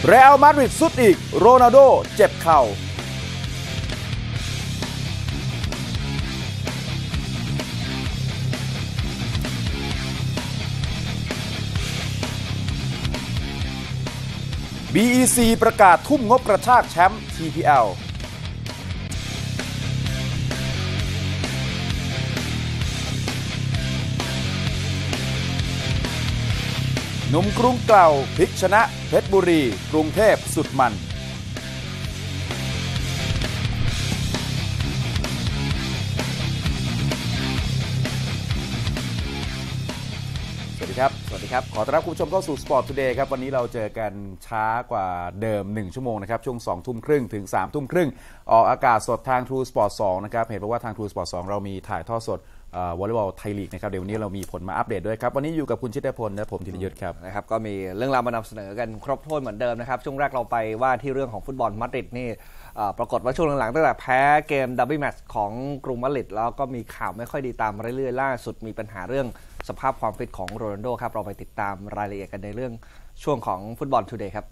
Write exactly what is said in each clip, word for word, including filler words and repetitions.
เรอัลมาดริดสุดอีกโรนัลโดเจ็บเข่าบี อี ซี ประกาศทุ่มงบกระชากแชมป์ ที พี แอล หนุ่มกรุงเก่าพลิกชนะเพชรบุรีกรุงเทพสุดมันสวัสดีครับสวัสดีครับขอต้อนรับคุณผู้ชมเข้าสู่ Sport Today ครับวันนี้เราเจอกันช้ากว่าเดิมหนึ่งชั่วโมงนะครับช่วงสองทุ่มครึ่งถึงสามทุ่มครึ่งออกอากาศสดทาง True Sport สองนะครับเห็นบอกว่าทาง True Sport สองเรามีถ่ายทอดสดวอลเลย์บอลไทยลีกนะครับเดี๋ยววันนี้เรามีผลมาอัปเดตด้วยครับวันนี้อยู่กับคุณชิตพลและผมธีรยุทธครับนะครับก็มีเรื่องราวมานำเสนอกันครบถ้วนเหมือนเดิมนะครับช่วงแรกเราไปว่าที่เรื่องของฟุตบอลมาดริดนี่ปรากฏว่าช่วงหลังๆตั้งแต่แพ้เกมดับเบิลแมตช์ของกรุงมาดริดแล้วก็มีข่าวไม่ค่อยดีตามเรื่อยๆล่าสุดมีปัญหาเรื่องสภาพความฟิตของโรนัลโดครับเราไปติดตามรายละเอียดกันในเรื่องช่วงของฟุตบอลทูเดย์ครับ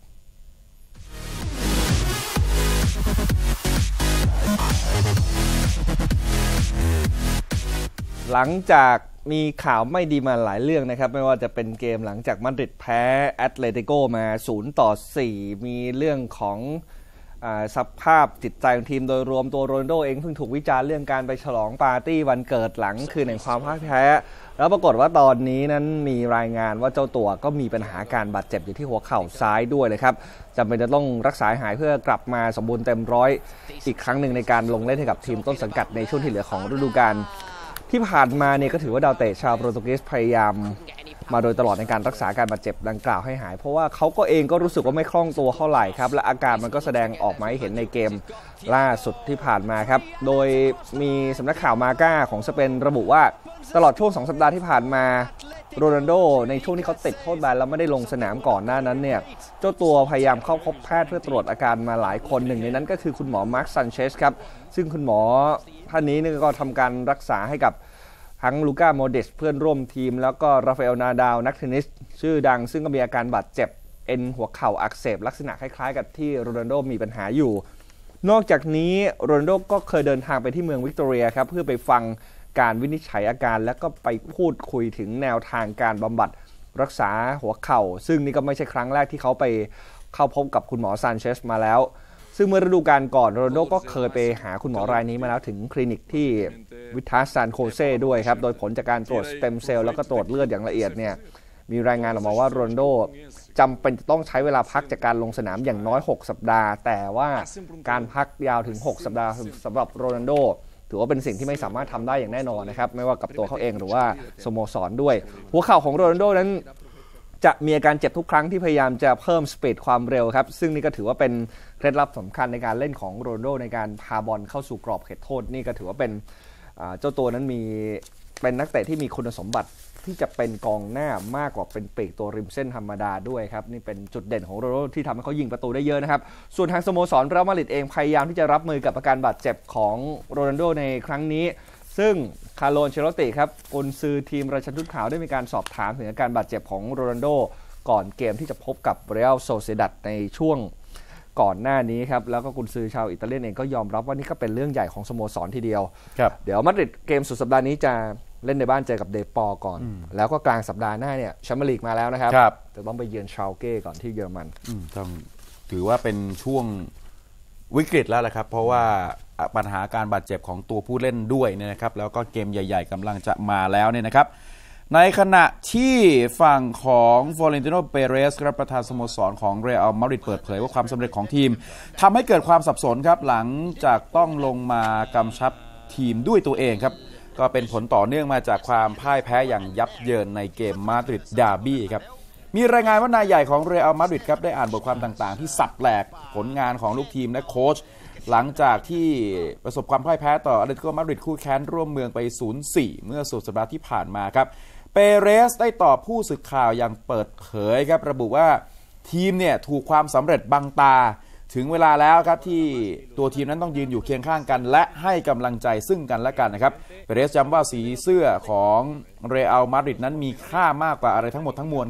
หลังจากมีข่าวไม่ดีมาหลายเรื่องนะครับไม่ว่าจะเป็นเกมหลังจากมาดริดแพ้แอตเลติโกมาศูนย์ต่อสี่มีเรื่องของสภาพจิตใจของทีมโดยรวมตัวโรนัลโดเองเพิ่งถูกวิจารณ์เรื่องการไปฉลองปาร์ตี้วันเกิดหลังคืนแห่งความพ่ายแพ้แล้วปรากฏว่าตอนนี้นั้นมีรายงานว่าเจ้าตัวก็มีปัญหาการบาดเจ็บอยู่ที่หัวเข่าซ้ายด้วยเลยครับจำเป็นจะต้องรักษาหายเพื่อกลับมาสมบูรณ์เต็มร้อยอีกครั้งหนึ่งในการลงเล่นให้กับทีมต้นสังกัดในช่วงที่เหลือของฤดูกาลที่ผ่านมาเนี่ยก็ถือว่าดาวเตะชาวโปรตุเกสพยายามมาโดยตลอดในการรักษาการบาดเจ็บดังกล่าวให้หายเพราะว่าเขาก็เองก็รู้สึกว่าไม่คล่องตัวเท่าไหร่ครับและอาการมันก็แสดงออกมาให้เห็นในเกมล่าสุดที่ผ่านมาครับโดยมีสำนักข่าวมาก้าของสเปนระบุว่าตลอดช่วงสองสัปดาห์ที่ผ่านมาโรนัลโดในช่วงที่เขาติดโทษแบนแล้วไม่ได้ลงสนามก่อนหน้านั้นเนี่ยเจ้าตัวพยายามเข้าพบแพทย์เพื่อตรวจอาการมาหลายคนหนึ่งในนั้นก็คือคุณหมอมาร์คซันเชสครับซึ่งคุณหมอท่านนี้ก็ทำการรักษาให้กับทั้งลูก้าโมเดสเพื่อนร่วมทีมแล้วก็ราฟาเอลนาดาวนักเทนนิสชื่อดังซึ่งก็มีอาการบาดเจ็บเอ็นหัวเข่าอักเสบลักษณะคล้ายๆกับที่โรนัลโดมีปัญหาอยู่นอกจากนี้โรนัลโดก็เคยเดินทางไปที่เมืองวิกตอเรียครับเพื่อไปฟังการวินิจฉัยอาการและก็ไปพูดคุยถึงแนวทางการบำบัดรักษาหัวเข่าซึ่งนี่ก็ไม่ใช่ครั้งแรกที่เขาไปเข้าพบกับคุณหมอซานเชสมาแล้วซึ่งเมื่อฤดูกาลก่อนโรนัลโดก็เคยไปหาคุณหมอรายนี้มาแล้วถึงคลินิกที่วิทัสซานโคเซ่ด้วยครับโดยผลจากการตรวจสเต็มเซลล์แล้วก็ตรวจเลือดอย่างละเอียดเนี่ยมีรายงานออกมาว่าโรนัลโดจำเป็นจะต้องใช้เวลาพักจากการลงสนามอย่างน้อยหกสัปดาห์แต่ว่าการพักยาวถึงหกสัปดาห์สำหรับโรนัลโดถือว่าเป็นสิ่งที่ไม่สามารถทำได้อย่างแน่นอนนะครับไม่ว่ากับตัวเขาเองหรือว่าสโมสรด้วยหัวเข่าของโรนัลโดนั้นจะมีอาการเจ็บทุกครั้งที่พยายามจะเพิ่มสปีดความเร็วครับซึ่งนี่ก็ถือว่าเป็นเคล็ดลับสำคัญในการเล่นของโรนัลโดในการพาบอลเข้าสู่กรอบเขตโทษนี่ก็ถือว่าเป็นเจ้าตัวนั้นมีเป็นนักเตะที่มีคุณสมบัติที่จะเป็นกองหน้ามากกว่าเป็นปีกตัวริมเส้นธรรมดาด้วยครับนี่เป็นจุดเด่นของโรนัลโดที่ทำให้เขายิงประตูได้เยอะนะครับส่วนทางสโมสรเรอัลมาดริดเองพยายามที่จะรับมือกับอาการบาดเจ็บของโรนัลโดในครั้งนี้ซึ่งคาร์โล อันเชลอตติครับกุนซือทีมราชันทุตขาวได้มีการสอบถามถึงอาการบาดเจ็บของโรนัลโดก่อนเกมที่จะพบกับเรอัลโซเซดัดในช่วงก่อนหน้านี้ครับแล้วก็กุนซือชาวอิตาเลียนเองก็ยอมรับว่านี่ก็เป็นเรื่องใหญ่ของสโมสรทีเดียวเดี๋ยวมาดริดเกมสุดสัปดาห์นี้จะเล่นในบ้านเจอกับเดปอร์ก่อนแล้วก็กลางสัปดาห์หน้าเนี่ยแชมเปี้ยนลีกมาแล้วนะครับจะต้องไปเยือนชาลเก้ก่อนที่เยอรมันต้องถือว่าเป็นช่วงวิกฤตแล้วแหละครับเพราะว่าปัญหาการบาดเจ็บของตัวผู้เล่นด้วยเนี่ยนะครับแล้วก็เกมใหญ่ๆกำลังจะมาแล้วเนี่ยนะครับในขณะที่ฝั่งของฟลอเรนติโน เปเรสประธานสโมสรของเรอัลมาดริดเปิดเผยว่าความสำเร็จของทีมทำให้เกิดความสับสนครับหลังจากต้องลงมากำชับทีมด้วยตัวเองครับก็เป็นผลต่อเนื่องมาจากความพ่ายแพ้อย่างยับเยินในเกมมาดริดดาร์บี้ครับมีรายงานว่านายใหญ่ของเรอัลมาดริดครับได้อ่านบทความต่างๆที่สับแหลกผลงานของลูกทีมและโค้ชหลังจากที่ประสบความพ่ายแพ้ต่ออาร์เตติโกมาดริดคู่แข่งร่วมเมืองไป ศูนย์สี่ เมื่อสุดสัปดาห์ที่ผ่านมาครับเปเรสได้ตอบผู้สื่อข่าวอย่างเปิดเผยครับระบุว่าทีมเนี่ยถูกความสำเร็จบังตาถึงเวลาแล้วครับที่ตัวทีมนั้นต้องยืนอยู่เคียงข้างกันและให้กำลังใจซึ่งกันและกันนะครับเปเรสย้ำว่าสีเสื้อของเรอัลมาดริดนั้นมีค่ามากกว่าอะไรทั้งหมดทั้งมวลครับ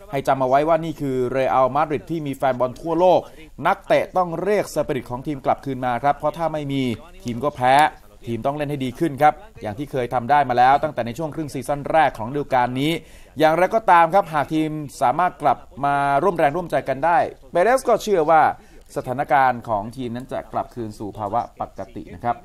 ให้จำเอาไว้ว่านี่คือเรอัลมาดริดที่มีแฟนบอลทั่วโลกนักเตะต้องเรียกสปิริตของทีมกลับคืนมาครับเพราะถ้าไม่มีทีมก็แพ้ทีมต้องเล่นให้ดีขึ้นครับอย่างที่เคยทำได้มาแล้วตั้งแต่ในช่วงครึ่งซีซั่นแรกของฤดูกาลนี้อย่างไรก็ตามครับหากทีมสามารถกลับมาร่วมแรงร่วมใจกันได้เปเรสก็เชื่อว่าสถานการณ์ของทีมนั้นจะกลับคืนสู่ภาวะปกตินะครับ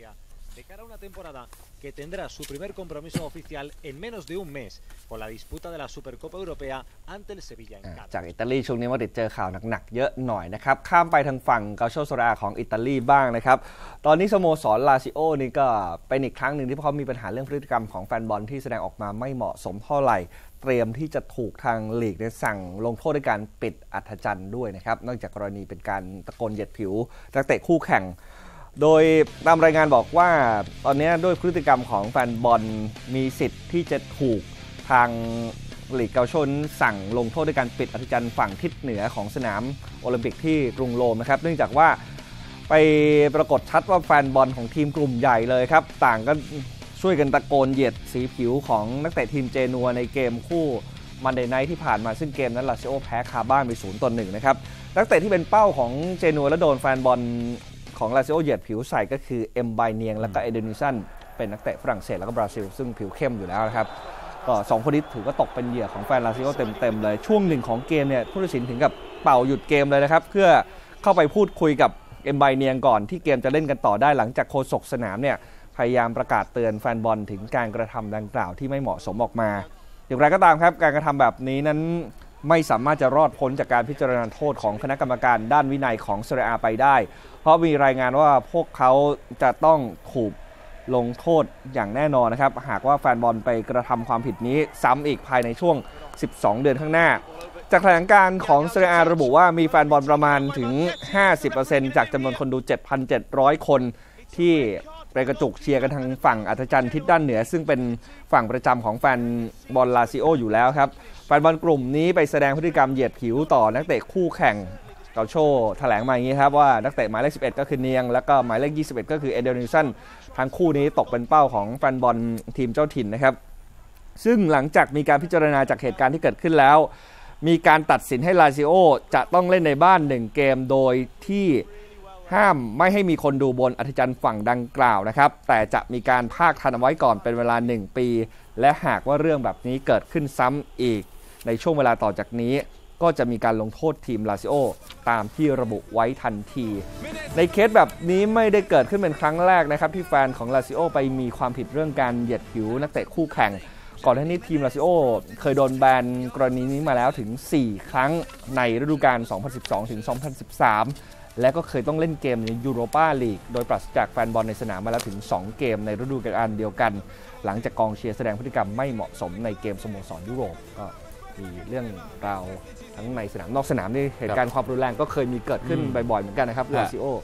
que tendrá su primer compromiso oficial en menos de un mes con la disputa de la Supercopa Europea ante el Sevilla en casa จากอิตาลีช่วงนี้มาติดเจอข่าวหนักๆเยอะหน่อยนะครับข้ามไปทางฝั่งกาโชโซราของอิตาลีบ้างนะครับตอนนี้สโมสรลาซิโอนี่ก็เป็นอีกครั้งหนึ่งที่เขามีปัญหาเรื่องพฤติกรรมของแฟนบอลที่แสดงออกมาไม่เหมาะสมเท่าไหร่เตรียมที่จะถูกทางลีกสั่งลงโทษด้วยการปิดอัธจันทร์ด้วยนะครับนอกจากกรณีเป็นการตะโกนเหยียดผิวนักเตะคู่แข่งโดยตามรายงานบอกว่าตอนนี้ด้วยพฤติกรรมของแฟนบอลมีสิทธิ์ที่จะถูกทางลีกเกาชนสั่งลงโทษด้วยการปิดอัธจันทร์ฝั่งทิศเหนือของสนามโอลิมปิกที่กรุงโรมนะครับเนื่องจากว่าไปปรากฏชัดว่าแฟนบอลของทีมกลุ่มใหญ่เลยครับต่างก็ช่วยกันตะโกนเหยียดสีผิวของนักเตะทีมเจนัวในเกมคู่มันเดย์ไนท์ที่ผ่านมาซึ่งเกมนั้นลาซิโอแพ้คาบ้านไปศูนย์ต่อหนึ่งนะครับนักเตะที่เป็นเป้าของเจนัวและโดนแฟนบอลของลาซิโอเหยียดผิวใส่ก็คือเอ็มไบเนียงและก็เอเดนิสันเป็นนักเตะฝรั่งเศสแล้วก็บราซิลซึ่งผิวเข้มอยู่แล้วนะครับก็สองคนนี้ถือว่าตกเป็นเหยื่อของแฟนลาซิโอเต็มๆเลยช่วงหนึ่งของเกมเนี่ยผู้ตัดสินถึงกับเป่าหยุดเกมเลยนะครับเพื่อเข้าไปพูดคุยกับเอ็มไบเนียงก่อนที่เกมจะเล่นกันต่อได้หลังจากโฆษกสนามเนี่ยพยายามประกาศเตือนแฟนบอลถึงการกระทำดังกล่าวที่ไม่เหมาะสมออกมาอย่างไรก็ตามครับการกระทำแบบนี้นั้นไม่สามารถจะรอดพ้นจากการพิจารณาโทษของคณะกรรมการด้านวินัยของเซเรีย อา ไปได้เพราะมีรายงานว่าพวกเขาจะต้องถูกลงโทษอย่างแน่นอนนะครับหากว่าแฟนบอลไปกระทำความผิดนี้ซ้ำอีกภายในช่วงสิบสองเดือนข้างหน้าจากแถลงการของเซเรีย อา ระบุว่ามีแฟนบอลประมาณถึง ห้าสิบเปอร์เซ็นต์ จากจำนวนคนดู เจ็ดพันเจ็ดร้อย คนที่ไปกระจุกเชียร์กันทางฝั่งอัธจันทร์ทิศด้านเหนือซึ่งเป็นฝั่งประจำของแฟนบอลลาซิโออยู่แล้วครับแฟนบอลกลุ่มนี้ไปแสดงพฤติกรรมเหยียดผิวต่อนักเตะคู่แข่งเกาโชแถลงมาอย่างนี้ครับว่านักเตะหมายเลขสิบเอ็ดก็คือเนียงแล้วก็หมายเลขยี่สิบเอ็ดก็คือเอเดนิสันทั้งคู่นี้ตกเป็นเป้าของแฟนบอลทีมเจ้าถิ่นนะครับซึ่งหลังจากมีการพิจารณาจากเหตุการณ์ที่เกิดขึ้นแล้วมีการตัดสินให้ลาซิโอจะต้องเล่นในบ้านหนึ่งเกมโดยที่ห้ามไม่ให้มีคนดูบนอัธจันทร์ฝั่งดังกล่าวนะครับแต่จะมีการพากทันเอาไว้ก่อนเป็นเวลาหนึ่งปีและหากว่าเรื่องแบบนี้เกิดขึ้นซ้ำอีกในช่วงเวลาต่อจากนี้ก็จะมีการลงโทษทีมลาซิโอตามที่ระบุไว้ทันทีในเคสแบบนี้ไม่ได้เกิดขึ้นเป็นครั้งแรกนะครับที่แฟนของลาซิโอไปมีความผิดเรื่องการเหยียดผิวนักเตะคู่แข่งก่อนหน้านี้ทีมลาซิโอเคยโดนแบนกรณีนี้มาแล้วถึงสี่ครั้งในฤดูกาล สองพันสิบสองถึงสองพันสิบสาม และก็เคยต้องเล่นเกมในยูโรปาลีกโดยปราศจากแฟนบอลในสนามมาแล้วถึงสองเกมในฤดูกาลเดียวกันหลังจากกองเชียร์แสดงพฤติกรรมไม่เหมาะสมในเกมสโมสรยุโรปก็มีเรื่องราวทั้งในสนามนอกสนามนี่เหตุการณ์ความรุนแรงก็เคยมีเกิดขึ้นบ่อยๆเหมือนกันนะครับลาซิโอ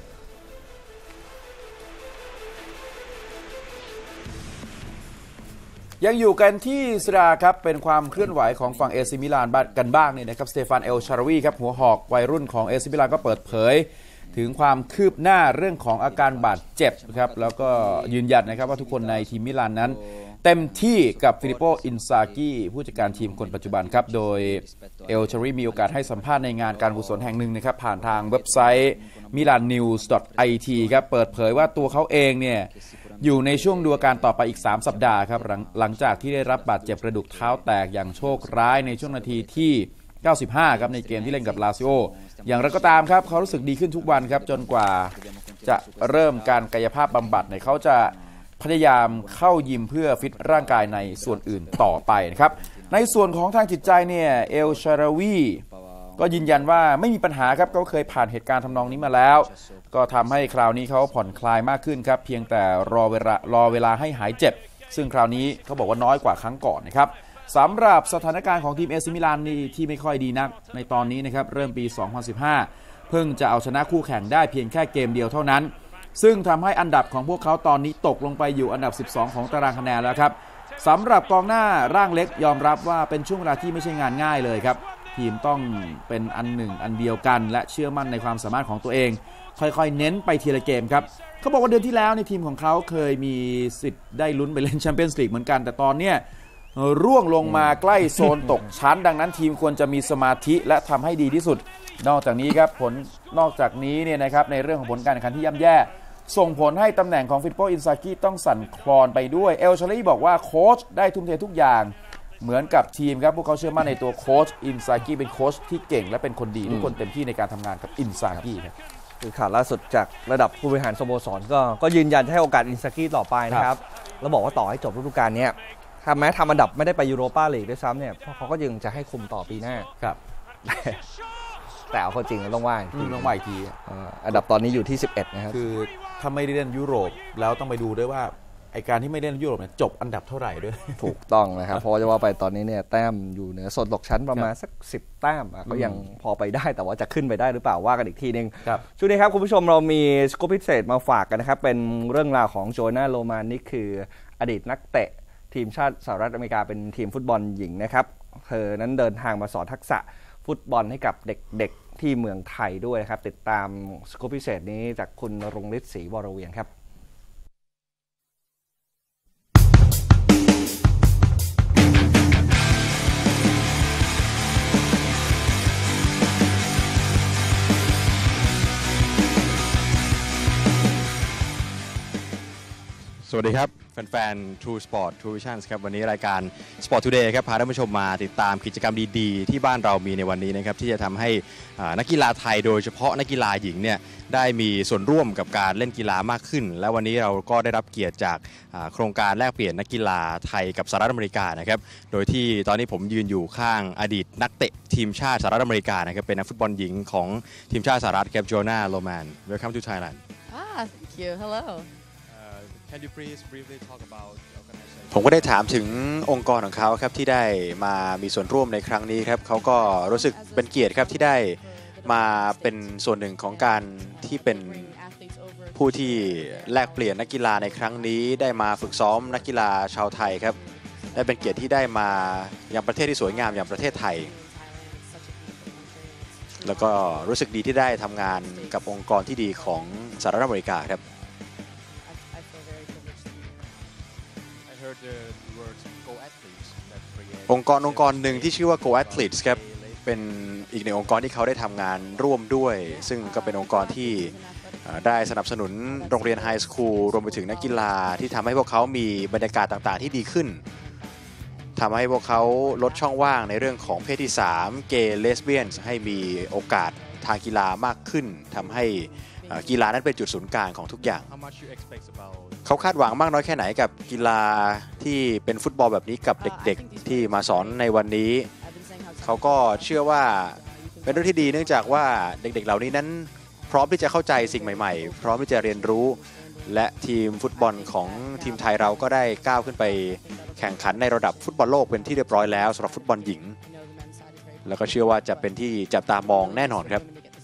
ยังอยู่กันที่สราครับเป็นความเคลื่อนไหวของฝั่งเอซิมิลานกันบ้างเนี่ยนะครับสเตฟานเอลชาราวีครับหัวหอกวัยรุ่นของเอซิมิลานก็เปิดเผยถึงความคืบหน้าเรื่องของอาการบาดเจ็บครับแล้วก็ยืนยันนะครับว่าทุกคนในทีมมิลานนั้นเต็มที่กับฟิลิปโปอินซากิผู้จัดการทีมคนปัจจุบันครับโดยเอลชาราวีมีโอกาสให้สัมภาษณ์ในงานการกุศลแห่งหนึ่งนะครับผ่านทางเว็บไซต์ มิลานนิวส์ ดอท ไอ ที ครับเปิดเผยว่าตัวเขาเองเนี่ยอยู่ในช่วงดูอาการต่อไปอีกสามสัปดาห์ครับหลังหลังจากที่ได้รับบาดเจ็บกระดูกเท้าแตกอย่างโชคร้ายในช่วงนาทีที่เก้าสิบห้าครับในเกมที่เล่นกับลาซิโออย่างไรก็ตามครับเขารู้สึกดีขึ้นทุกวันครับจนกว่าจะเริ่มการกายภาพบำบัดเนี่ยเขาจะพยายามเข้ายิมเพื่อฟิตร่างกายในส่วนอื่นต่อไปนะครับในส่วนของทางจิตใจเนี่ยเอลชาราวีก็ยืนยันว่าไม่มีปัญหาครับเขาเคยผ่านเหตุการณ์ทำนองนี้มาแล้วก็ทำให้คราวนี้เขาผ่อนคลายมากขึ้นครับเพียงแต่รอเวลารอเวลาให้หายเจ็บซึ่งคราวนี้เขาบอกว่าน้อยกว่าครั้งก่อนนะครับสำหรับสถานการณ์ของทีมเอซิมิลานนี่ที่ไม่ค่อยดีนักในตอนนี้นะครับเริ่มปีสองพันสิบห้าเพิ่งจะเอาชนะคู่แข่งได้เพียงแค่เกมเดียวเท่านั้นซึ่งทำให้อันดับของพวกเขาตอนนี้ตกลงไปอยู่อันดับสิบสองของตารางคะแนนแล้วครับสำหรับกองหน้าร่างเล็กยอมรับว่าเป็นช่วงเวลาที่ไม่ใช่งานง่ายเลยครับทีมต้องเป็นอันหนึ่งอันเดียวกันและเชื่อมั่นในความสามารถของตัวเองค่อยๆเน้นไปทีละเกมครับเขาบอกว่าเดือนที่แล้วในทีมของเขาเคยมีสิทธิ์ได้ลุ้นไปเล่นแชมเปี้ยนส์ลีกเหมือนกันแต่ตอนเนี้ยร่วงลงมาใกล้โซนตกชั้นดังนั้นทีมควรจะมีสมาธิและทำให้ดีที่สุดนอกจากนี้ครับผลนอกจากนี้เนี่ยนะครับในเรื่องของผลการแข่งขันที่ย่ำแย่ส่งผลให้ตำแหน่งของฟิลิปโปอินซากิต้องสั่นคลอนไปด้วยเอลชาลีบอกว่าโค้ชได้ทุ่มเททุกอย่างเหมือนกับทีมครับพวกเขาเชื่อมั่นในตัวโค้ชอินซากิเป็นโค้ชที่เก่งและเป็นคนดีทุกคนเต็มที่ในการทำงานกับอินซากิครับคือข่าวล่าสุดจากระดับผู้บริหารสโมสรก็ก็ยืนยันจะให้โอกาสอินซากิต่อไปนะครับแล้วบอกว่าต่อให้จบฤดูกาลนี้ถ้าแม้ทำอันดับไม่ได้ไปยูโรปาลีกด้วยซ้ำเนี่ยเพราะเขาก็ยังจะให้คุมต่อปีหน้าครับแต่เอาเข้าจริงต้องว่าต้องว่าอีกทีอันดับตอนนี้อยู่ที่สิบเอ็ดนะครับคือถ้าไม่ได้เล่นยุโรปแล้วต้องไปดูด้วยว่าไอการที่ไม่เล่นยุโรปเนี่ยจบอันดับเท่าไหร่ด้วยถูกต้องนะครับเพราะจะว่าไปตอนนี้เนี่ยแต้มอยู่เหนือโซนตกชั้นประมาณสักสิบแต้มก็ยังพอไปได้แต่ว่าจะขึ้นไปได้หรือเปล่าว่ากันอีกทีนึงช่วงนี้ครับคุณผู้ชมเรามีสกู๊ปพิเศษมาฝากกันนะครับเป็นเรื่องราวของโจนาโรมานนี่คืออดีตนักเตะทีมชาติสหรัฐอเมริกาเป็นทีมฟุตบอลหญิงนะครับเธอนั้นเดินทางมาสอนทักษะฟุตบอลให้กับเด็กๆที่เมืองไทยด้วยครับติดตามสกู๊ปพิเศษนี้จากคุณรงฤทธิ์ศรีวรเวียงครับสวัสดีครับแฟนๆ True Sport True Visions ครับวันนี้รายการ Sport Today ครับพาท่านผู้ชมมาติดตามกิจกรรมดีๆที่บ้านเรามีในวันนี้นะครับที่จะทำให้นักกีฬาไทยโดยเฉพาะนักกีฬาหญิงเนี่ยได้มีส่วนร่วมกับการเล่นกีฬามากขึ้นและวันนี้เราก็ได้รับเกียรติจากโครงการแลกเปลี่ยนนักกีฬาไทยกับสหรัฐอเมริกานะครับโดยที่ตอนนี้ผมยืนอยู่ข้างอดีตนักเตะทีมชาติสหรัฐอเมริกานะครับเป็นนักฟุตบอลหญิงของทีมชาติสหรัฐครับโจนาโรแมน Welcome to Thailand Ah thank you hello Can you please briefly talk about the organization ผมก็ได้ถามถึงองค์กรของเขาครับที่ได้มามีส่วนร่วมในครั้งนี้ครับเขาก็รู้สึกเป็นเกียรติครับที่ได้มาเป็นส่วนหนึ่งของการที่เป็นผู้ที่แลกเปลี่ยนนักกีฬาในครั้งนี้ได้มาฝึกซ้อมนักกีฬาชาวไทยครับได้เป็นเกียรติที่ได้มายังประเทศที่สวยงามอย่างประเทศไทยแล้วก็รู้สึกดีที่ได้ทำงานกับองค์กรที่ดีของสหรัฐอเมริกาครับองค์กรองค์กรหนึ่งที่ชื่อว่า Go Athletes ครับเป็นอีกหนึ่งองค์กรที่เขาได้ทำงานร่วมด้วยซึ่งก็เป็นองค์กรที่ได้สนับสนุนโรงเรียนไฮสคูลรวมไปถึงนักกีฬาที่ทำให้พวกเขามีบรรยากาศต่างๆที่ดีขึ้นทำให้พวกเขาลดช่องว่างในเรื่องของเพศที่สามเกย์เลสเบี้ยนให้มีโอกาสทางกีฬามากขึ้นทำให้กีฬานั้นเป็นจุดศูนย์กลางของทุกอย่างเขาคาดหวังมากน้อยแค่ไหนกับกีฬาที่เป็นฟุตบอลแบบนี้กับเด็กๆที่มาสอนในวันนี้เขาก็เชื่อว่าเป็นเรื่องที่ดีเนื่องจากว่าเด็กๆเหล่านี้นั้นพร้อมที่จะเข้าใจสิ่งใหม่ๆพร้อมที่จะเรียนรู้และทีมฟุตบอลของทีมไทยเราก็ได้ก้าวขึ้นไปแข่งขันในระดับฟุตบอลโลกเป็นที่เรียบร้อยแล้วสำหรับฟุตบอลหญิงแล้วก็เชื่อว่าจะเป็นที่จับตามองแน่นอนครับ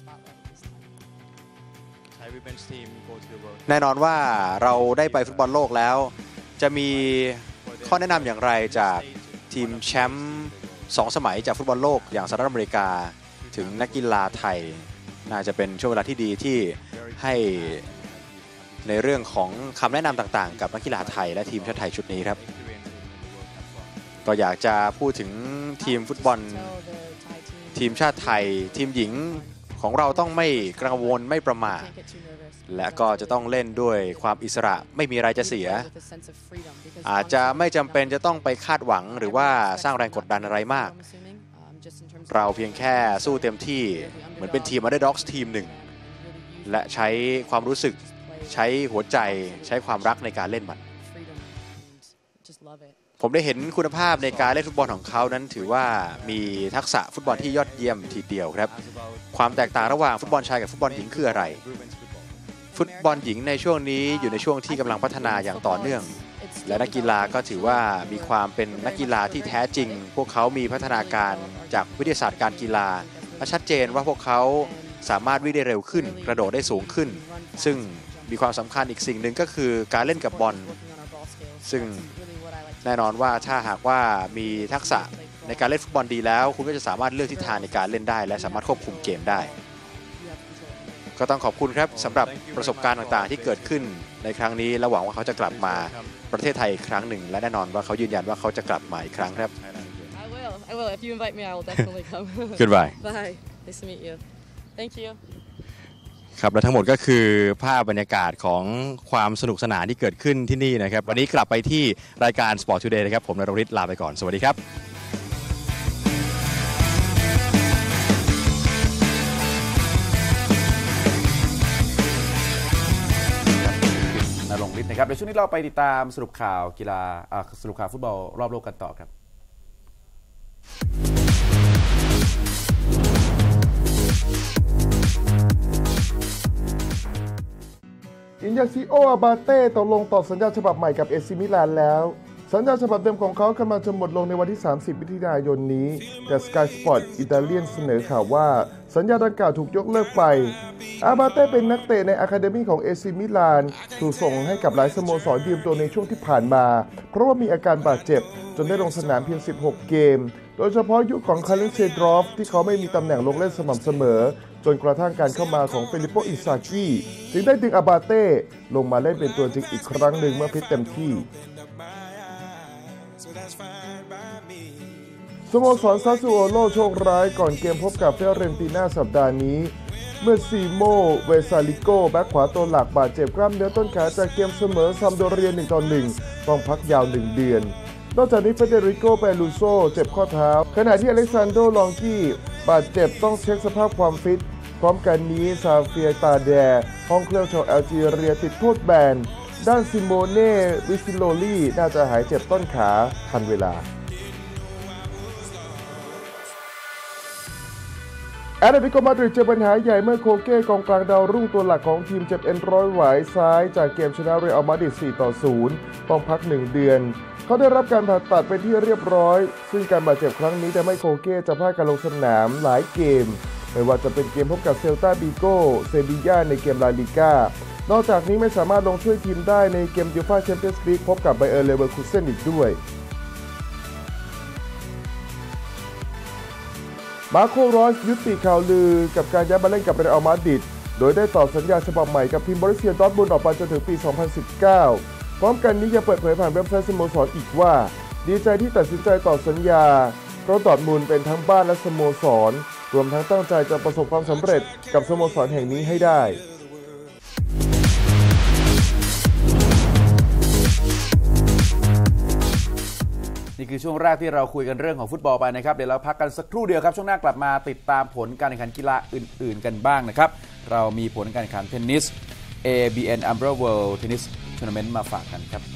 แน่นอนว่าเราได้ไปฟุตบอลโลกแล้วจะมีข้อแนะนำอย่างไรจากทีมแชมป์สองสมัยจากฟุตบอลโลกอย่างสหรัฐอเมริกาถึงนักกีฬาไทยน่าจะเป็นช่วงเวลาที่ดีที่ให้ในเรื่องของคำแนะนำต่างๆกับนักกีฬาไทยและทีมชาติไทยชุดนี้ครับก็อยากจะพูดถึงทีมฟุตบอลทีมชาติไทยทีมหญิงของเราต้องไม่กังวลไม่ประมาทและก็จะต้องเล่นด้วยความอิสระไม่มีอะไรจะเสียอาจจะไม่จำเป็นจะต้องไปคาดหวังหรือว่าสร้างแรงกดดันอะไรมากเราเพียงแค่สู้เต็มที่เหมือนเป็นทีม Underdogs ทีมหนึ่งและใช้ความรู้สึกใช้หัวใจใช้ความรักในการเล่นมันผมได้เห็นคุณภาพในการเล่นฟุตบอลของเขานั้นถือว่ามีทักษะฟุตบอลที่ยอดเยี่ยมทีเดียวครับความแตกต่างระหว่างฟุตบอลชายกับฟุตบอลหญิงคืออะไรฟุตบอลหญิงในช่วงนี้อยู่ในช่วงที่กำลังพัฒนาอย่างต่อเนื่องและนักกีฬาก็ถือว่ามีความเป็นนักกีฬาที่แท้จริงพวกเขามีพัฒนาการจากวิทยาศาสตร์การกีฬาและชัดเจนว่าพวกเขาสามารถวิ่งได้เร็วขึ้นกระโดดได้สูงขึ้นซึ่งมีความสำคัญอีกสิ่งหนึ่งก็คือการเล่นกับบอลซึ่งแน่นอนว่าถ้าหากว่ามีทักษะในการเล่นฟุตบอลดีแล้วคุณก็จะสามารถเลือกทิศทางในการเล่นได้และสามารถควบคุมเกมได้ก็ต้องขอบคุณครับสำหรับประสบการณ์ต่างๆที่เกิดขึ้นในครั้งนี้และหวังว่าเขาจะกลับมาประเทศไทยอีกครั้งหนึ่งและแน่นอนว่าเขายืนยันว่าเขาจะกลับมาอีกครั้งครับ I will. I will. If you invite me, I will definitely come. Goodbye. Bye. Nice to meet you. Thank you. ครับและทั้งหมดก็คือภาพบรรยากาศของความสนุกสนานที่เกิดขึ้นที่นี่นะครับวันนี้กลับไปที่รายการ Sport Today นะครับผมนรฤทธิ์ลาไปก่อนสวัสดีครับนรงค์ฤทธิ์นะครับเดี๋ยวช่วงนี้เราไปติดตามสรุปข่าวกีฬาสรุปข่าวฟุตบอลรอบโลกกันต่อครับอินยาซิโอ อาบาเต้ตกลงต่อสัญญาฉบับใหม่กับเอซิมิลานแล้วสัญญาฉบับเดิมของเขากำลังจะหมดลงในวันที่สามสิบมิถุนายนนี้แต่ Sky Sport อิตาเลียนเสนอข่าวว่าสัญญาดังกล่าวถูกยกเลิกไปอาบาเต้เป็นนักเตะในอะคาเดมี่ของเอซิมิลานถูกส่งให้กับหลายสโมสรยืมตัวในช่วงที่ผ่านมาเพราะว่ามีอาการบาดเจ็บจนได้ลงสนามเพียงสิบหกเกมโดยเฉพาะยุคของคารินเซดรอฟที่เขาไม่มีตำแหน่งลงเล่นสม่ำเสมอจนกระทั่งการเข้ามาของเฟลิปโป อิซากิจึงได้ดึงอาบาเต้ลงมาเล่นเป็นตัวจริงอีกครั้งหนึ่งเมื่อฟิตเต็มที่สโมสรซาซูโอโลโชคร้ายก่อนเกมพบกับเฟยเรนติน่าสัปดาห์นี้เมื่อซีโมเวซาลิโกแบ็คขวาตัวหลักบาดเจ็บกล้ามเนื้อต้นขาจากเกมเสมอซัมโดเรียหนึ่งต่อหนึ่งต้องพักยาวหนึ่งเดือนนอกจากนี้เฟเดริโก เปรูโซเจ็บข้อเท้าขณะที่อเล็กซานโด ลองกี้บาดเจ็บต้องเช็คสภาพความฟิตพร้อมกันนี้ซาเฟียตาแดห้องเครื่องชาวแอลจีเรียติดโทษแบนด้านซิโมเน่ วิซิโลลี่น่าจะหายเจ็บต้นขาทันเวลาแอตเลติโก มาดริดเจอปัญหาใหญ่เมื่อโคเก้กองกลางดาวรุ่งตัวหลักของทีมเจ็บเอ็นร้อยหวายซ้ายจากเกมชนะเรอัลมาดริด สี่ต่อศูนย์ ต้องพักหนึ่งเดือนเขาได้รับการผ่าตัดเป็นที่เรียบร้อยซึ่งการบาดเจ็บครั้งนี้ทำให้โคเก้จะพลาดการลงสนามหลายเกมไม่ว่าจะเป็นเกมพบกับเซลตาบิโกเซบีย่าในเกมลาลิก้านอกจากนี้ไม่สามารถลงช่วยทีมได้ในเกมยูฟ่าแชมเปี้ยนส์ลีกพบกับไบเออร์เลเวอร์คูเซ่นอีกด้วยมาโค รอสยุติข่าวลือกับการย้ายมาเล่นกับเรอัลมาดริดโดยได้ต่อสัญญาฉบับใหม่กับทีมบอรุสเซีย ดอร์ทมุนด์ออกไปจนถึงปี สองพันสิบเก้า พร้อมกันนี้ยังเปิดเผยผ่านเว็บไซต์สโมสรอีกว่าดีใจที่ตัดสินใจต่อสัญญาเพราะดอร์ทมุนด์เป็นทั้งบ้านและสโมสรรวมทั้งตั้งใจจะประสบความสำเร็จกับสโมสรแห่งนี้ให้ได้นี่คือช่วงแรกที่เราคุยกันเรื่องของฟุตบอลไปนะครับเดี๋ยวเราพักกันสักครู่เดียวครับช่วงหน้ากลับมาติดตามผลการแข่งขันกีฬาอื่นๆกันบ้างนะครับเรามีผลการแข่งขันเทนนิส เอ บี เอ็น Umbrella World Tennis Tournament มาฝากกันครับ